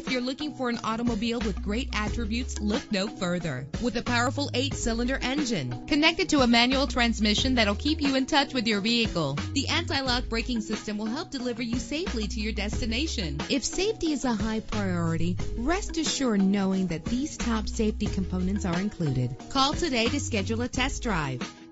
If you're looking for an automobile with great attributes, look no further. With a powerful 8-cylinder engine connected to a manual transmission that'll keep you in touch with your vehicle, the anti-lock braking system will help deliver you safely to your destination. If safety is a high priority, rest assured knowing that these top safety components are included. Call today to schedule a test drive.